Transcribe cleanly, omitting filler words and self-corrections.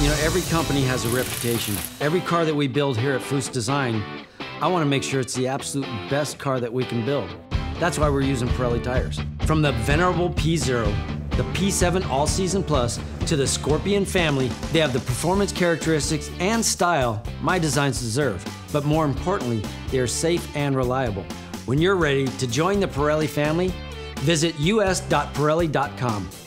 You know, every company has a reputation. Every car that we build here at Foose Design, I want to make sure it's the absolute best car that we can build. That's why we're using Pirelli tires. From the venerable P0, the P7 All Season Plus, to the Scorpion family, they have the performance characteristics and style my designs deserve. But more importantly, they are safe and reliable. When you're ready to join the Pirelli family, visit us.pirelli.com.